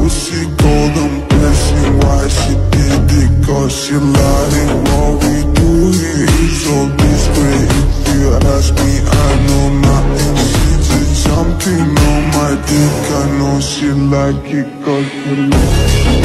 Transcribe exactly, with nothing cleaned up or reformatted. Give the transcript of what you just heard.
she golden blessing. Why she did it? Cause she lying. What we do here is all this way. If you ask me, I know nothing. She just jumping on my dick. I know she like it cause she like it.